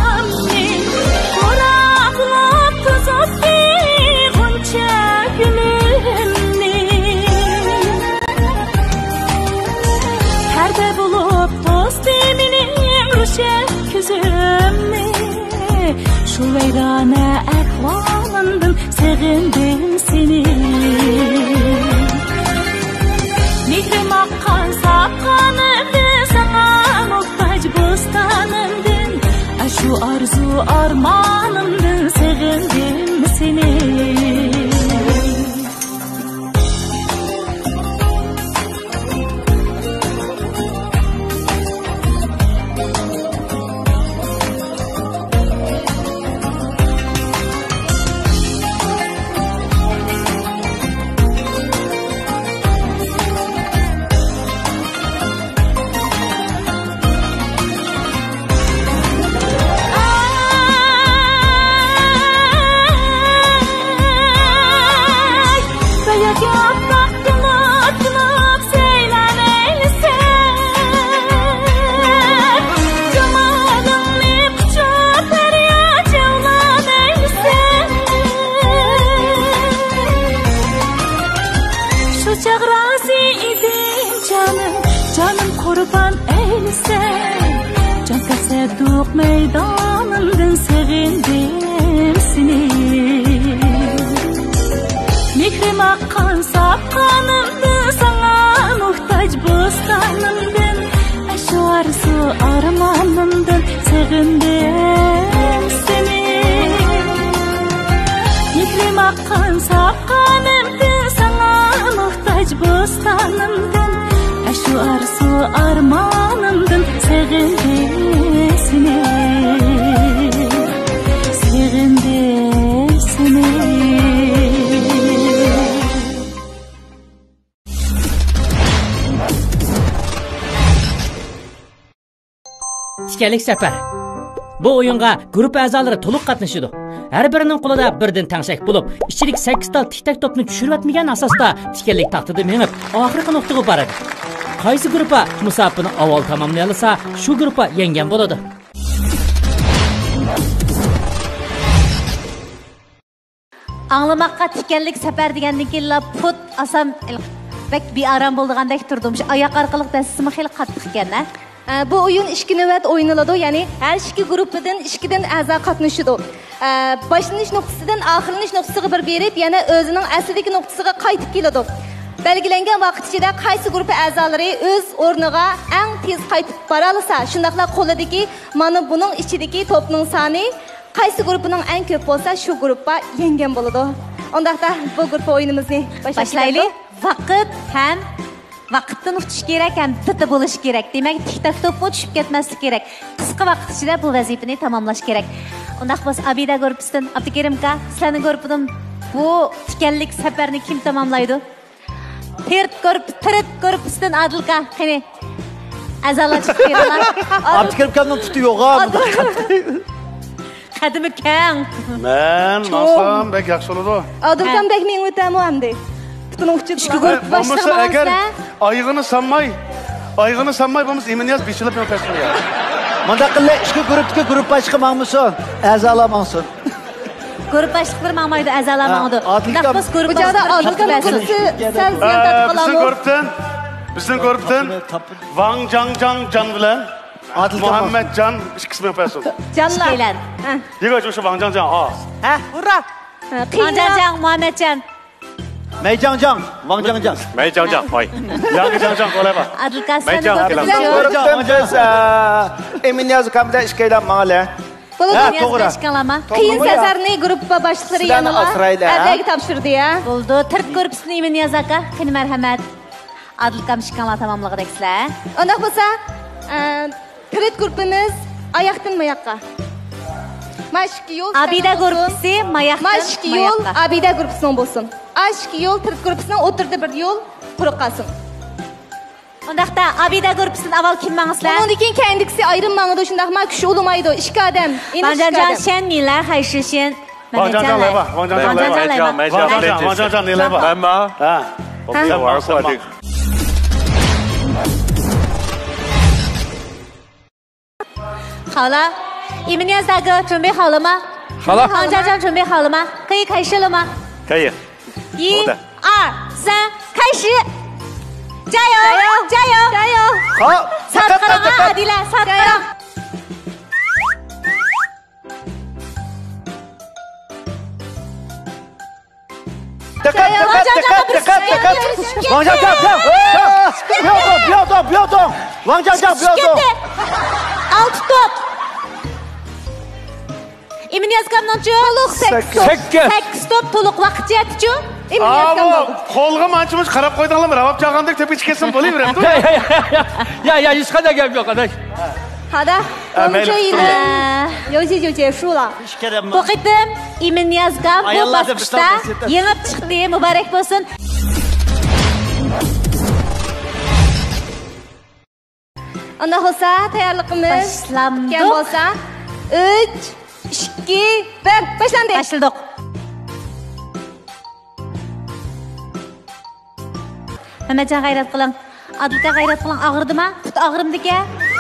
Şu veyrane ahvalından sevindim seni. Mihrim akkan sapkanımdan, sana muhtaç bostanımdan, aşu arzu armanımdan sevindim seni. meydanından sevindim seni. Mehrim akkan sapkanımdı sana muhtaç bostanımdın. Şu arzu armanımdın sevindim seni. Mehrim akkan sapkanımdı sana muhtaç bostanımdın. Şu arzu armanımdın sevindim seni. Sevindim seni. Tikenlik safar. Bu oyunga grup a'zolari to'liq qatnashadi. Har birining qo'lida birdan tangshak bo'lib, ichilik sakkiz ta tiktak topni tushirib asosda tikenlik taxtida menib, oxirgi nuqtaga boradi. Qaysi gruppa musobaqani avval tamomlay olsa, shu gruppa yenggan bo'ladi. Anglamoqqa tikenlik safar degandan keyin put asam bek bir aram bo'lgandek turdim. Shu oyoq orqali dastisimi xil qattiq ekan-a. Bu oyun ikki navbat o'ynaladi, ya'ni har ikki guruhdan ikkidan a'zo qatnashadi. Boshlanish nuqtasidan oxirlanish nuqtasiga bir berib, yana o'zining aslidagi nuqtasiga qaytib keladi. Belgilangan vaqt ichida qaysi guruh a'zolari o'z o'rniga eng tez qaytib bora olsa, shundaqla qo'lidagi mana buning ichidagi to'pning soni qaysi guruhning eng ko'p bo'lsa, shu guruhga yenggan bo'ladi. Undaqda bu guruh o'yinimizni boshlaylik. Vaqt ham vaqtdan o'tish kerak ham titi bo'lish kerak. Demak, tiktak to'pni tushib ketmaslik kerak. Qisqa vaqt ichida bu vazifani tamomlash kerak. Undaq bo'lsa, Abida guruhidan Abdukerim aka, sizlarning guruhidan bu tikenlik safarni kim tamomlaydi? Tirt guruh, tirt guruhidan Adil aka, qani a'zolar chiqdilar. Abdukerim akamning tuti yo'q-a. Qadimi kang. Men, masam bek yaxshi bo'ladi. Adil akam bek men o'tamu hamdi. Ikki guruh boshlig'imizda oyig'ini sanmay, oyig'ini sanmay bo'lmasa Iminiyaz beshilib yo'qashmiyor. Manda qillar ikki guruhga guruh boshqa ma'muson, a'zolar ma'muson. Guruh boshliqlar ma'maydi, a'zolar ma'maydi. Nafas guruh boshlig'ida Adil akam kursi sal ziyon tatqilamiz. Bizning guruhdan, bizning guruhdan Wang Jangjang Jan bilan Muhammad Jan ikkisini yo'qasin. Janlar. Yego shu Wang Jangjang. Ha, hurra. Wang Jangjang, Muhammad Jan. Mei Jangjang, Wang Jangjang. Mei Jangjang, hoy. Yang Jangjang qo'layba. Adil aka, Mei Jangjang. Biz Eminiyaz akamda ishkaylan mangala. Ha, to'g'ri. Ishkalama. Qiyin sazarni guruhga boshliqlari yoniga adagi topshirdi ya. Bo'ldi. Tirt guruhni Eminiyaz aka, qani marhamat. Adil aka ishkalama tamomlag'idekizlar. Undaq bo'lsa, tirt guruhimiz oyoqdan oyoqqa. Mashki yo'l Abida guruhi mayaqdan Mashki yo'l Abida guruhining bo'lsin. Ashki yo'l tirt guruhining o'tirdi bir yo'l quruq qolsin. Undaqda Abida guruhidan avval kim mangizlar? Undan keyin kendisi ayrim mangida shundaq ma kishi o'lmaydi. Ikki odam. Wang Jangjang shen nilar hayshishin. Wang Jangjang layba, Wang Jangjang layba. Wang Jangjang layba. Mamma. Ha. 我没有玩过这个。 好了。Iminiyaz大哥准备好了吗？ 好了。 王家长准备好了吗？可以开始了吗？ 可以。 一、二、三，开始！加油！加油！加油！加油！ 好， 撒克朗啊，阿迪拉，撒克朗！ 加油！王家长，不是， 王家长，不要动，不要动，不要动，王家长不要动。 Alt top. Iminiyaz kamdan to'liq sakkiz. sakkiz top to'liq vaqt yetdi-ku. Iminiyaz kamdan. Qo'lga manchimiz qarab qo'ydinglarmi? Ravab chaqandek tepib ketsin bo'laveradi. Ya ya hech qanday gap yo'q adash. 好的，我们这一轮游戏就结束了。 Bu qitim Iminiyazga bu bosqichda yengib chiqdi. Muborak bo'lsin. Unda bo'lsa, tayyorligimiz kelgan bo'lsa, uch, ikki, bir, boshlandik. Başladık. Mehmetcan gayret qiling. Adilka gayret qiling. Og'irdimi? Tut og'irimdiki.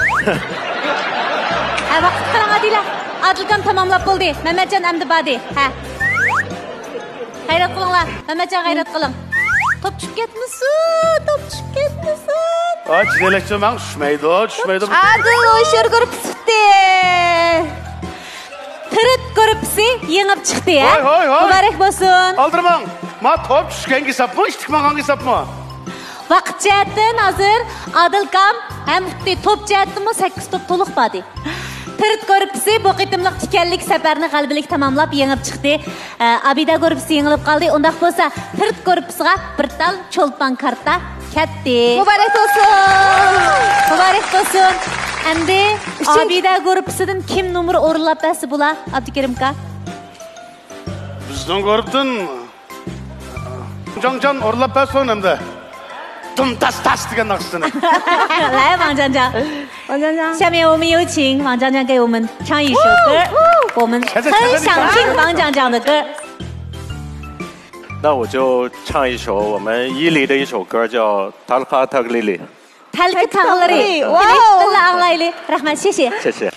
Ha, vaqt qiling Adila. Adilkam tamomlab bo'ldi. Mehmetcan endi badi. Ha. Gayret qilinglar. Mehmetcan gayret qiling. Top tushib ketmasin. Top tushib ketmasin. Ay, çizelekçi ben düşmeydi, düşmeydi. Adil o'shir ko'rib chiqdi. Tirit gruppasi yengib chiqdi, ha? Hoy, hoy, hoy. Muborak bo'lsin. Aldırmang. Ma top tushgan hesapmi, ishtikmagan hesapmi? Vaqt jihatdan hozir Adilkam ham xuddi top jihatdimi sakkiz top to'liq badi. Tirit gruppasi bu qitimliq tikanlik safarni g'alabalik tamomlab yengib chiqdi. Abida gruppasi yengilib qoldi. Undaq bo'lsa, Tirit gruppasiga bir tal cho'lpan karta ketdi. Muborak bo'lsin. Muborak bo'lsin. Endi Abida gruppasidan kim numar o'rinlab bersa bo'la? Abdukarim aka. Bizning grupdan Jongjon o'rinlab bersin endi. Tum tas tas degan naqshini. 来，王江江， 王江江， 下面我们有请王江江给我们唱一首歌，我们很想听王江江的歌。 那我就唱一首我们伊犁的一首歌，叫《Talha Taglili》。 Talha Taglili， 哇，Allah anglayli， rahmat， 谢谢。 谢谢。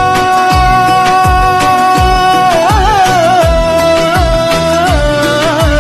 Oi,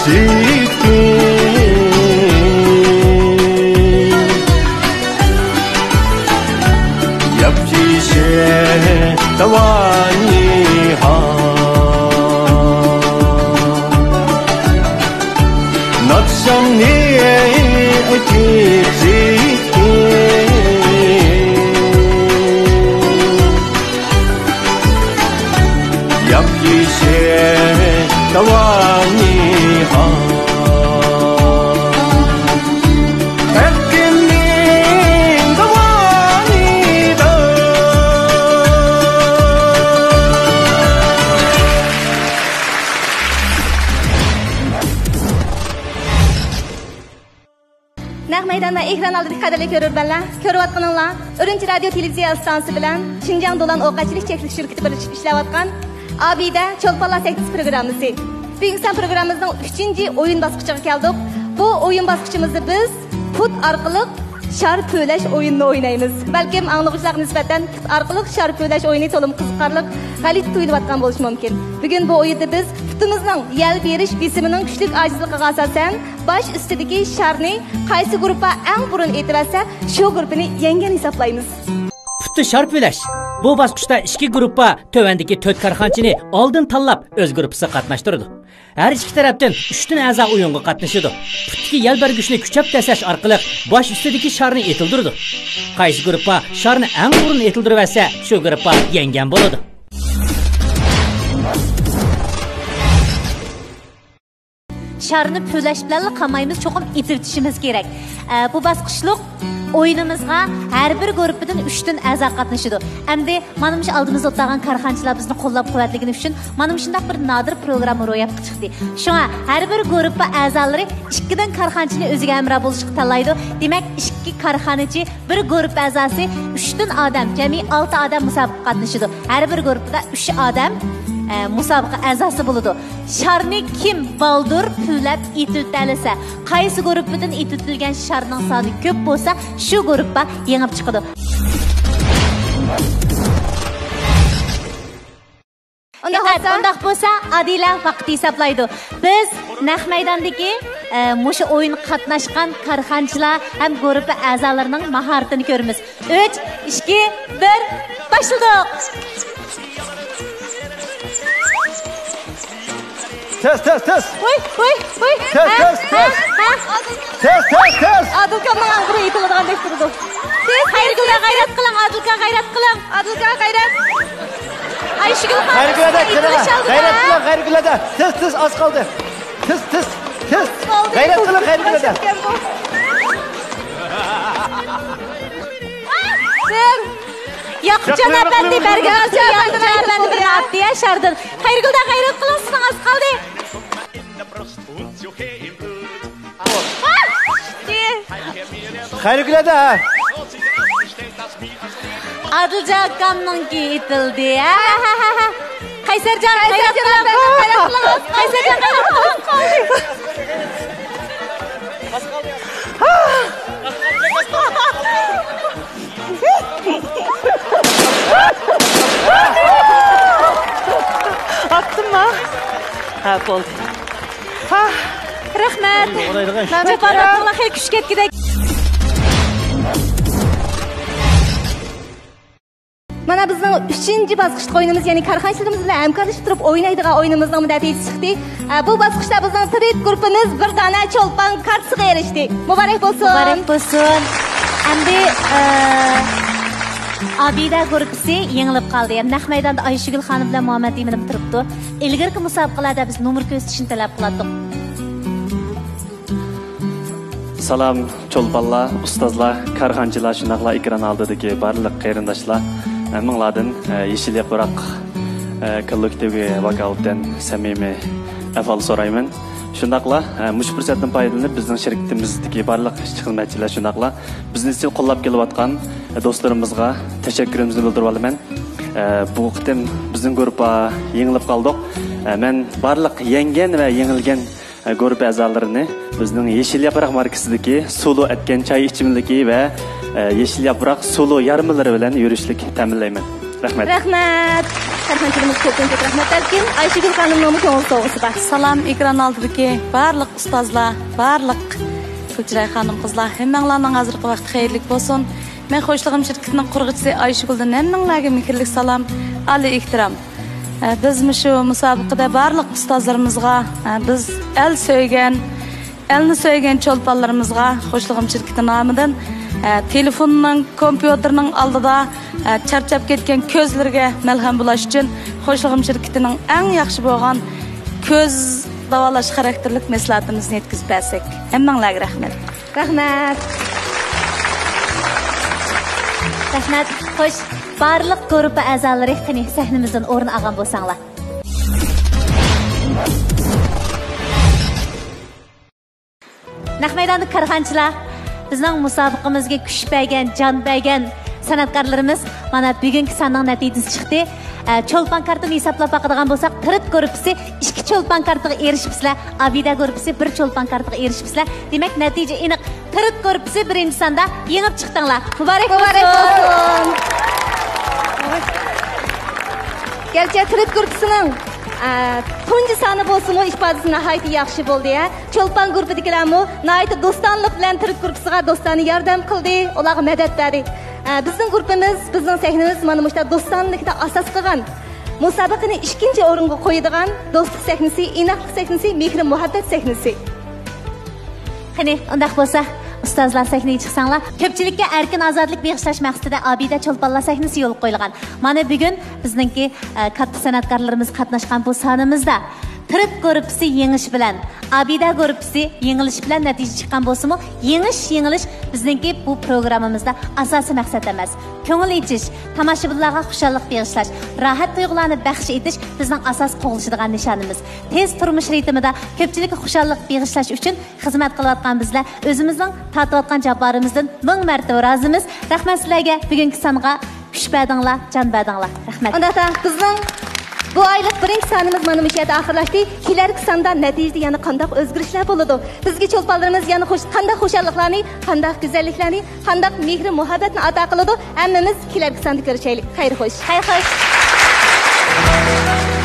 Ekran aldırıq qədərli görürbenler, körüvatqanınlar, Ürümçi Radyo Televiziya Stansı bilen, Şinjan Dolan Oğaçilik Çeklik Şirketi birleşip işləvatqan, Abide Çolpalla sekiz programısı. Bugün sen programımızın üçüncü oyun baskıçına geldik. Bu oyun baskıçımızı biz put arqılıq şar pöyləş oyununu oynayımız. Belki anlıqçılar nispeten put arqılıq şar pöyləş oyunu tolum kızıqarlıq, qalit tuyuluvatqan bolish mümkün. Bugün bu oyunda biz putumuzun yel beriş bisiminin güçlük acizliğine asasen baş üstündeki şarni qaysi gruppa en burun etirasa şu gruppini yengen hesaplayımız. Putu şar pöyləş. Bu basqıçda iki gruppa tövəndəki dört karxançını aldın tanlap öz gruppası qatnaşdırdı. Her iki tarafdan üçtün a'za oyunga qatnaşıdı. Putki yel bergüçünü küçəp təsəş arqılıq baş üstündeki şarni etildirdi. Qaysi gruppa şarni en burun etildirəsə şu gruppa yengen boladı. Şarını pöyləş bilan qamayımız çoxum itirtişimiz gerek. Ee, bu basqıçlıq oyunumuzga her bir gruppadan üçtün a'za qatnaşıdı. Endi manımış aldığımızda otlağan karxançılar bizni qo'llab quvvatligini üçün manım shundaq bir nadir program ro'yobga chiqdi. Shunga her bir gruppa a'zolari ikkidan karxanchini o'ziga amra bo'lishga tanlaydi. Demak, ikki karxanachi bir gruppa a'zosi uchdan odam, jami olti odam musobaqa qatnashadi. Her bir gruppada uch odam e, musobaqa a'zosi bo'ladi. Sharni kim baldur pulab etiltalasa, qaysi gruppadan etiltilgan sharning soni ko'p bo'lsa, shu gruppa yengib chiqadi. Ondaq bo'lsa, Adila vaqt hesaplaydi. Biz naq maydondagi e, mushu o'yin qatnashgan karxanchilar ham gruppa a'zolarining mahoratini ko'ramiz. uch, ikki, bir, başladık. Tez tez tez. Oy oy oy. Tez tez tez. Tez tez tez. Adılkan'ın ağzını yıkılığından bektirdi. Tez Hayrgül'e gayret kılın, Adılkan gayret kılın. Adılkan gayret. Ayşegül Hanım. Hayrgül'e gayret kılın, Hayrgül'e de. Tez tez az kaldı. Tez tez tez. Gayret kılın Hayrgül'e de. Sen. Yakupcan efendi, Bergen Asya, Yakupcan efendi bir attı yaşardın. Hayrgül'de gayret kılınsın, az kaldı. Hayrgül'e de ha. Adılcan kamnınki itildi ya. Kaysercan gayret kılın. Kaysercan gayret kılın. Attın mı? Ha, oldu. Ha, rahmet. Çok anlattılar, hep küçük etkide. Mana bizning uchinchi bosqich o'yinimiz, ya'ni karxanchilarimiz bilan hamkorlashib turib o'ynaydigan o'yinimizning muddati chiqdi. Bu bosqichda bizning tret guruhimiz bir dona cho'lpon kartasiga erishdi. Muborak bo'lsin. Muborak bo'lsin. Endi Abida guruhi yengilib qoldi. Naq maydonda Ayshigul xonim bilan Muhammad Emin turibdi. Ilgirki musobaqalarda biz nomer ko'rsatishni talab qilardik. Salam cho'lponlar, ustozlar, karxanchilar, shunaqla ekran oldidagi barliq qarindoshlar. Minglardan Yeşil Yaprak kollektivi vakaldan samimiy afol so'rayman. Shundaqla mush fursatdan foydalanib bizning shirkatimizdagi barliq ishchi xizmatchilar shundaqla bizni izchil qo'llab kelayotgan do'stlarimizga tashakkurimizni bildirib olaman. Bu qitim bizning gruppa yengilib qoldik. Men barliq yengen va yengilgan gruppa a'zolarini bizning Yeşil Yaprak markasidagi sulu etgan choy ichimligi va Yeşil Yaprak sulu yarmilari bilan yurishlik ta'minlayman. Rahmat. Rahmat. Karxanchilimiz ko'pincha rahmat balkim Ayşegül xonimning ko'ngil so'g'isi bor. Salam ekran oldidagi barliq ustozlar, barliq Gulchiray xonim qizlar, hammanglarning hozirgi vaqti xayrli bo'lsin. Men Xo'shlig'im shirkatining qurg'uvchisi Ayşegüldan hammanglarga mehrli salom, ali ehtirom. Biz shu musobaqada barliq ustozlarimizga, biz el so'ygan, elni so'ygan cho'lponlarimizga Xo'shlig'im shirkati nomidan telefonning, kompyuterning oldida charchab ketgan ko'zlarga malham bo'lish uchun Xo'shlig'im shirkatining eng yaxshi bo'lgan ko'z davolash xarakterlik mahsulotimizni yetkazib bersak. Hammanglarga rahmat. Rahmat. Rahmat. Xo'sh, barliq guruh a'zolari qani sahnimizdan o'rin olgan bo'lsanglar. Naq maydonda karxanchilar bizning musobaqamizga kuch bergan, jon bergan san'atkorlarimiz mana bugungi sanning natijasi chiqdi. Cho'lpon kartini hisoblab boqadigan bo'lsak, Tirit guruhi ikki cho'lpon kartiga erishibsizlar, Abida guruhi bir cho'lpon kartiga erishibsizlar. Demak, natija aniq. Tirit guruhi birinchi sonda yengib chiqdinglar. Muborak bo'lsin. Gerçi Tirit guruhining tunji soni bo'lsa-mu ifodasi nihoyatda yaxshi bo'ldi ya. Cho'lpon guruhidagilarmi nihoyatda do'stonlik bilan Tirit guruhiga do'stona yordam qildi, ularga madad berdi. Bizning guruhimiz, bizning sahnamiz mana bu do'stonlikda asos qilgan. Musobaqani ikkinchi o'ringa qo'yadigan do'stlik sahnasi, inoqlik sahnasi, mehr muhabbat sahnasi. Qani, undaq bo'lsa, ustozlar sahnaga chiqsanglar, ko'pchilikka erkin ozodlik bag'ishlash maqsadida Abida cho'lponlar sahnasi yo'l qo'yilgan. Mana bugun bizningki katta san'atkorlarimiz qatnashgan bu sonimizda Tirit guruhi yengish bilan, Abida guruhi yengilish bilan natija chiqqan bo'lsa-mu, yengish, yengilish bizningki bu programmamizda asosiy maqsad emas. Ko'ngil ichish, tomoshabinlarga xushallik bag'ishlash, rohat tuyg'ularni baxsh etish bizning asos qo'g'ilishadigan nishonimiz. Tez turmush ritmida ko'pchilikka xushallik bag'ishlash uchun xizmat qilayotgan bizlar o'zimizning tortayotgan javobarimizdan ming marta rozimiz. Rahmat sizlarga, bugungi songa kuch berdinglar, jon berdinglar. Rahmat. Unda bizning bu aylık birinci sanımız mana bu yerda oxirlashdi. Kelarki sonda natijada yana qanday o'zgarishlar bo'ladi? Bizga cho'lponlarimiz yana xo'sh qanday xo'shalliklarni, qanday go'zalliklarni, qanday mehr muhabbatni ato qiladi? Hammamiz kelarki sonda ko'rishaylik. Xayr xo'sh. Xayr xo'sh.